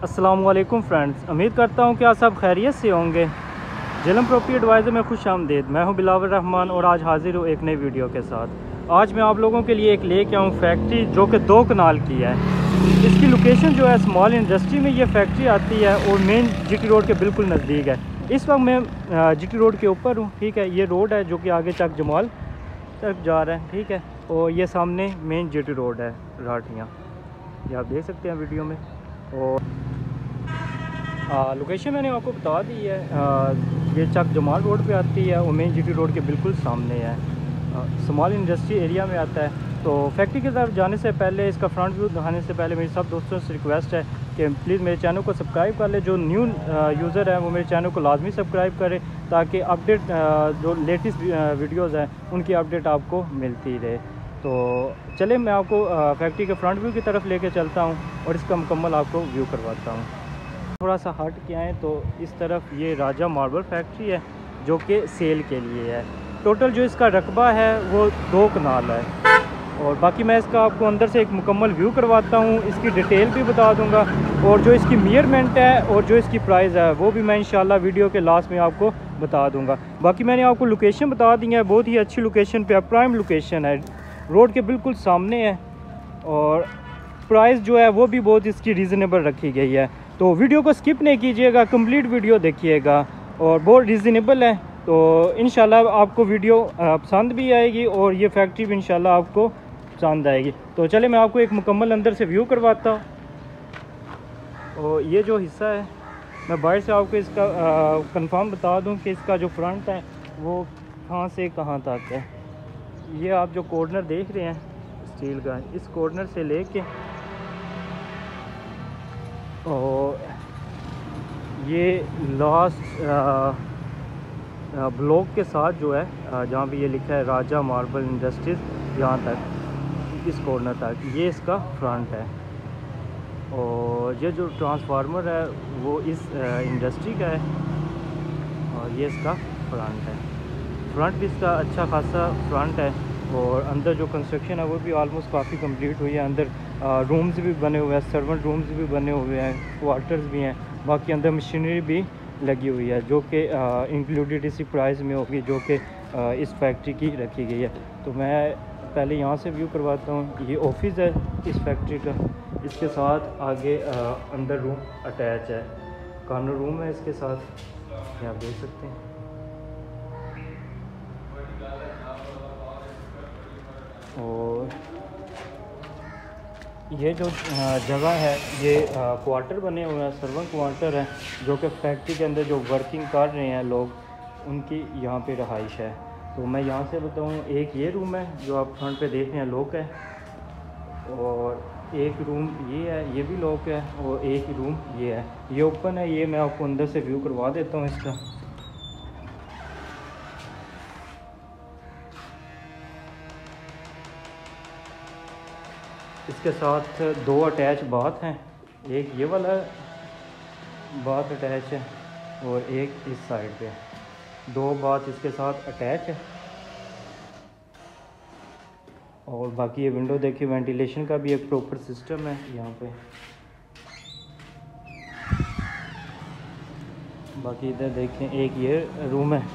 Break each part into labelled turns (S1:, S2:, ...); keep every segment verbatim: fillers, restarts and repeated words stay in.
S1: अस्सलामुअलैकुम फ्रेंड्स, उम्मीद करता हूँ कि आप सब खैरियत से होंगे। झेलम प्रॉपर्टी एडवाइज़र में खुश आमदीद। मैं हूँ बिलावल रहमान और आज हाजिर हूँ एक नई वीडियो के साथ। आज मैं आप लोगों के लिए एक लेके आऊँ फैक्ट्री जो कि दो कनाल की है। इसकी लोकेशन जो है स्मॉल इंडस्ट्री में ये फैक्ट्री आती है और मेन जीटी रोड के बिल्कुल नज़दीक है। इस वक्त मैं जीटी रोड के ऊपर हूँ, ठीक है। ये रोड है जो कि आगे चक जमाल तक जा रहा है, ठीक है। और ये सामने मेन जीटी रोड है राठियाँ, ये आप देख सकते हैं वीडियो में। और आ, लोकेशन मैंने आपको बता दी है। आ, ये चक जमाल रोड पे आती है और मेन जीटी रोड के बिल्कुल सामने है। स्मॉल इंडस्ट्री एरिया में आता है। तो फैक्ट्री की तरफ जाने से पहले, इसका फ्रंट व्यू दिखाने से पहले मेरी सब दोस्तों से रिक्वेस्ट है कि प्लीज़ मेरे चैनल को सब्सक्राइब कर ले। जो न्यू यूज़र है वो मेरे चैनल को लाजमी सब्सक्राइब करें ताकि अपडेट जो लेटेस्ट वीडियोज़ हैं उनकी अपडेट आपको मिलती रहे। तो चले मैं आपको फैक्ट्री के फ्रंट व्यू की तरफ लेके चलता हूँ और इसका मुकम्मल आपको व्यू करवाता हूँ। थोड़ा सा हट के आएँ तो इस तरफ ये राजा मार्बल फैक्ट्री है जो कि सेल के लिए है। टोटल जो इसका रकबा है वो दो कनाल है। और बाकी मैं इसका आपको अंदर से एक मुकम्मल व्यू करवाता हूँ, इसकी डिटेल भी बता दूँगा और जो इसकी मेजरमेंट है और जो इसकी प्राइस है वो भी मैं इंशाल्लाह वीडियो के लास्ट में आपको बता दूँगा। बाकी मैंने आपको लोकेशन बता दी है, बहुत ही अच्छी लोकेशन पे है, प्राइम लोकेशन है, रोड के बिल्कुल सामने है। और प्राइस जो है वो भी बहुत इसकी रीज़नेबल रखी गई है। तो वीडियो को स्किप नहीं कीजिएगा, कंप्लीट वीडियो देखिएगा और बहुत रीज़नेबल है। तो इंशाल्लाह आपको वीडियो पसंद भी आएगी और ये फैक्ट्री भी इंशाल्लाह आपको पसंद आएगी। तो चले मैं आपको एक मुकम्मल अंदर से व्यू करवाता हूँ। और ये जो हिस्सा है मैं बाहर से आपको इसका कंफर्म बता दूं कि इसका जो फ्रंट है वो कहाँ से कहाँ तक है। ये आप जो कॉर्नर देख रहे हैं स्टील का, इस कॉर्नर से लेके और ये लास्ट ब्लॉक के साथ जो है जहाँ पे ये लिखा है राजा मार्बल इंडस्ट्रीज़, यहाँ तक इस कॉर्नर तक ये इसका फ्रंट है। और ये जो ट्रांसफार्मर है वो इस इंडस्ट्री का है और ये इसका फ्रंट है। फ्रंट भी इसका अच्छा खासा फ्रंट है। और अंदर जो कंस्ट्रक्शन है वो भी ऑलमोस्ट काफ़ी कंप्लीट हुई है। अंदर रूम्स भी बने हुए हैं, सर्वेंट रूम्स भी बने हुए हैं, क्वार्टर्स भी हैं। बाकी अंदर मशीनरी भी लगी हुई है जो कि इंक्लूडेड इसी प्राइस में होगी जो कि इस फैक्ट्री की रखी गई है। तो मैं पहले यहाँ से व्यू करवाता हूँ। ये ऑफिस है इस फैक्ट्री का, इसके साथ आगे आ, अंदर रूम अटैच है, कॉर्नर रूम है इसके साथ, ये आप देख सकते हैं। और ये जो जगह है ये क्वार्टर बने हुए हैं, सर्वेंट क्वार्टर है जो कि फैक्ट्री के अंदर जो वर्किंग कर रहे हैं लोग उनकी यहाँ पे रहाइश है। तो मैं यहाँ से बताऊँ, एक ये रूम है जो आप फ्रंट पे देख रहे हैं लॉक है, और एक रूम ये है ये भी लॉक है, और एक रूम ये है ये ओपन है। ये मैं आपको अंदर से व्यू करवा देता हूँ इसका। इसके साथ दो अटैच बाथ हैं, एक ये वाला बाथ अटैच है और एक इस साइड पे, दो बाथ इसके साथ अटैच है। और बाकी ये विंडो देखिए, वेंटिलेशन का भी एक प्रॉपर सिस्टम है यहाँ पे। बाकी इधर देखें एक ये रूम है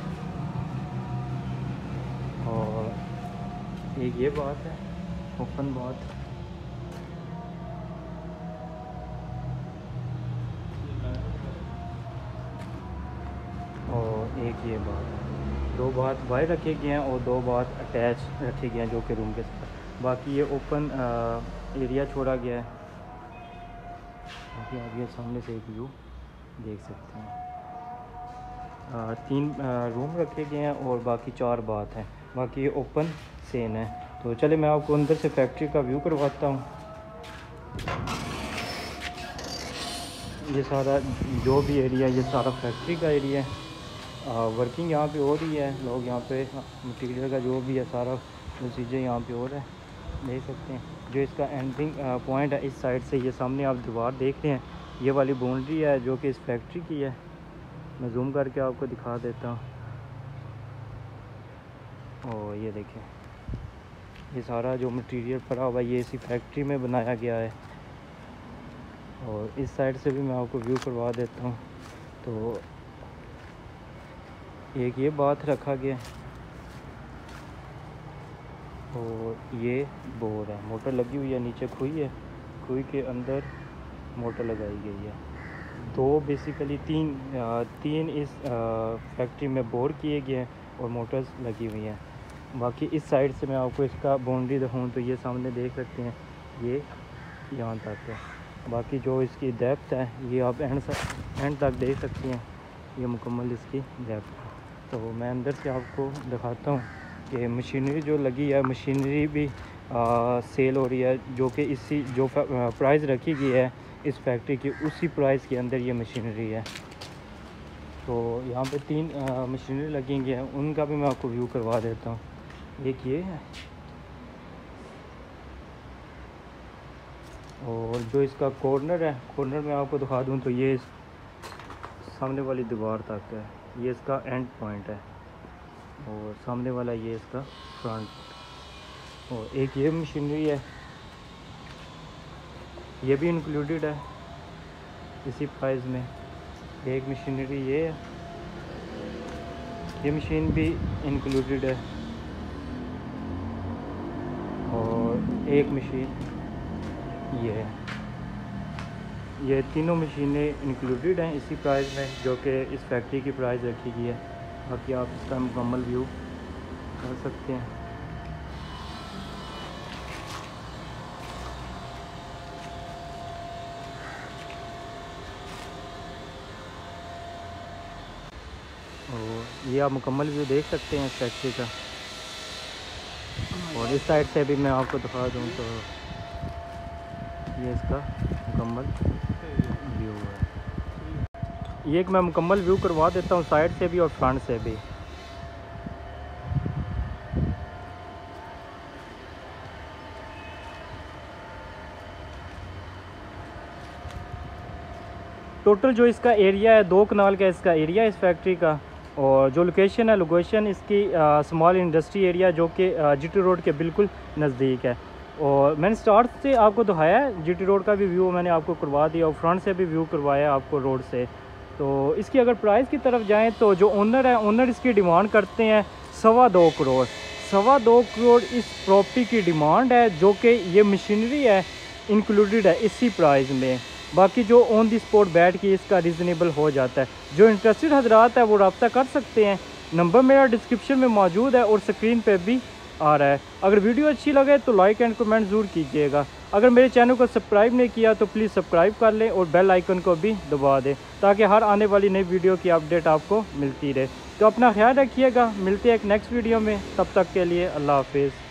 S1: और एक ये बात है, ओपन बात। और एक ये बात है, दो बात बाहर रखे गए हैं और दो बात अटैच रखे गए हैं जो कि रूम के साथ। बाकी ये ओपन एरिया छोड़ा गया है। बाकी आप ये सामने से एक व्यू देख सकते हैं। आ, तीन आ, रूम रखे गए हैं और बाकी चार बात हैं। बाकी ये ओपन सेन है। तो चले मैं आपको अंदर से फैक्ट्री का व्यू करवाता हूँ। ये सारा जो भी एरिया, ये सारा फैक्ट्री का एरिया है। वर्किंग यहाँ पे हो रही है, लोग यहाँ पे मटीरियल का जो भी है सारा प्रोसीजर यहाँ पे हो रहा है, देख सकते हैं। जो इसका एंडिंग पॉइंट है इस साइड से, ये सामने आप दीवार देख रहे हैं, ये वाली बाउंड्री है जो कि इस फैक्ट्री की है। मैं जूम करके आपको दिखा देता हूँ। और ये देखें, ये सारा जो मटेरियल पड़ा हुआ है ये इसी फैक्ट्री में बनाया गया है। और इस साइड से भी मैं आपको व्यू करवा देता हूँ। तो एक ये बाथ रखा गया और ये बोर है, मोटर लगी हुई है, नीचे खुई है, खुई के अंदर मोटर लगाई गई है। दो बेसिकली तीन तीन इस फैक्ट्री में बोर किए गए हैं और मोटर्स लगी हुई हैं। बाकी इस साइड से मैं आपको इसका बाउंड्री दिखाऊँ तो ये सामने देख सकते हैं, ये यहाँ तक है। बाकी जो इसकी डेप्थ है ये आप एंड एंड तक देख सकते हैं, ये मुकम्मल इसकी डेप्थ है। तो मैं अंदर से आपको दिखाता हूँ कि मशीनरी जो लगी है, मशीनरी भी आ, सेल हो रही है, जो कि इसी जो प्राइस रखी गई है इस फैक्ट्री की, उसी प्राइस के अंदर ये मशीनरी है। तो यहाँ पे तीन मशीनरी लगी हुई हैं, उनका भी मैं आपको व्यू करवा देता हूँ। एक ये है और जो इसका कॉर्नर है, कॉर्नर में आपको दिखा दूँ तो ये सामने वाली दीवार तक है, ये इसका एंड पॉइंट है। और सामने वाला ये इसका फ्रंट। और एक ये मशीनरी है, ये भी इंक्लूडेड है इसी प्राइस में। एक मशीनरी ये है, ये मशीन भी इंक्लूडेड है। और एक मशीन ये है, ये तीनों मशीनें इंक्लूडेड हैं इसी प्राइस में, जो कि इस फैक्ट्री की प्राइस रखी गई है। बाकी आप इसका मुकम्मल व्यू कर सकते हैं। और ये आप मुकम्मल व्यू देख सकते हैं इस फैक्ट्री का। और इस साइड से भी मैं आपको दिखा दूँ तो ये इसका मुकम्मल व्यू है। ये एक मैं मुकम्मल व्यू करवा देता हूँ साइड से भी और फ्रंट से भी। टोटल जो इसका एरिया है, दो कनाल का इसका एरिया है इस फैक्ट्री का। और जो लोकेशन है, लोकेशन इसकी स्मॉल इंडस्ट्री एरिया, जो कि जीटी रोड के बिल्कुल नज़दीक है। और मैंने स्टार्ट से आपको दिखाया है, जीटी रोड का भी व्यू मैंने आपको करवा दिया और फ्रंट से भी व्यू करवाया आपको रोड से। तो इसकी अगर प्राइस की तरफ जाएं तो जो ओनर है, ओनर इसकी डिमांड करते हैं सवा दो करोड़ सवा दो करोड़ इस प्रॉपर्टी की डिमांड है, जो कि ये मशीनरी है इंक्लूडेड है इसी प्राइस में। बाकी जो ऑन दी स्पॉट बैठ के इसका रिजनेबल हो जाता है। जो इंटरेस्टेड हजरात है वो रब्ता कर सकते हैं, नंबर मेरा डिस्क्रिप्शन में मौजूद है और स्क्रीन पे भी आ रहा है। अगर वीडियो अच्छी लगे तो लाइक एंड कमेंट ज़रूर कीजिएगा। अगर मेरे चैनल को सब्सक्राइब नहीं किया तो प्लीज़ सब्सक्राइब कर लें और बेल आइकन को भी दबा दें, ताकि हर आने वाली नई वीडियो की अपडेट आपको मिलती रहे। तो अपना ख्याल रखिएगा, मिलते हैं एक नेक्स्ट वीडियो में, तब तक के लिए अल्लाह हाफिज़।